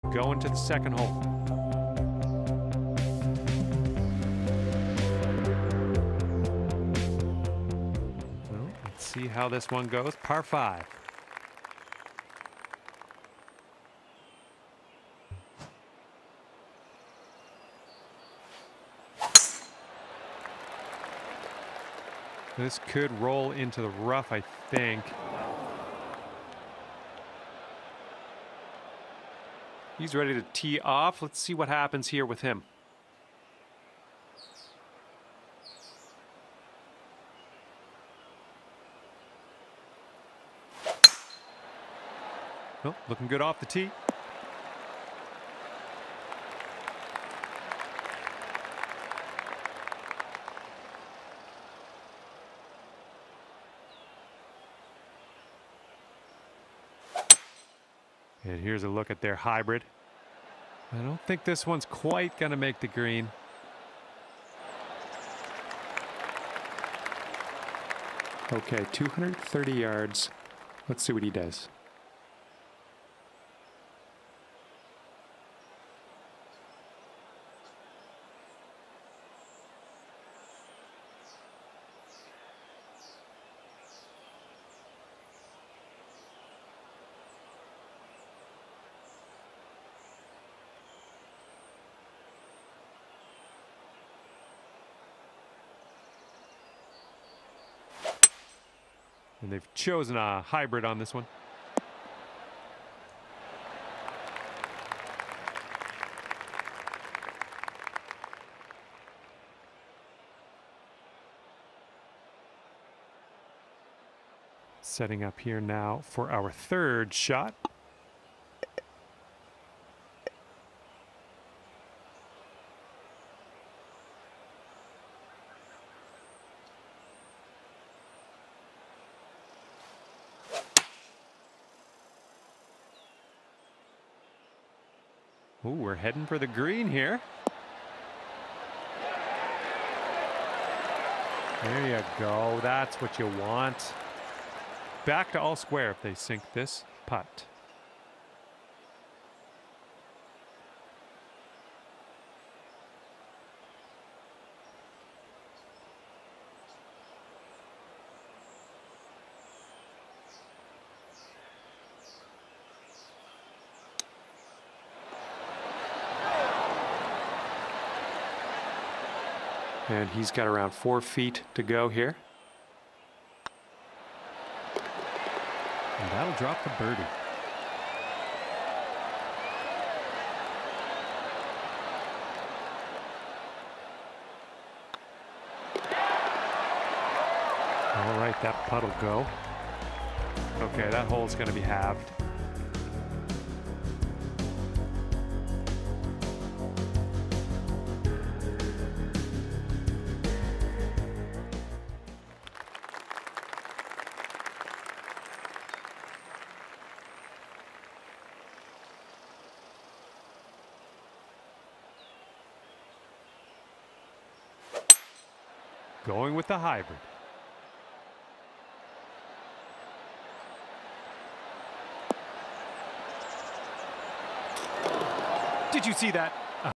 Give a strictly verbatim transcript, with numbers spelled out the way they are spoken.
going to the second hole. Well, let's see how this one goes. Par five. This could roll into the rough, I think. He's ready to tee off. Let's see what happens here with him. Well, looking good off the tee. And here's a look at their hybrid. I don't think this one's quite going to make the green. Okay, two hundred thirty yards. Let's see what he does. And they've chosen a hybrid on this one. Setting up here now for our third shot. Ooh, we're heading for the green here. There you go. That's what you want. Back to all square if they sink this putt. And he's got around four feet to go here. And that'll drop the birdie. All right, that putt'll go. Okay, that hole's going to be halved. Going with the hybrid. Did you see that?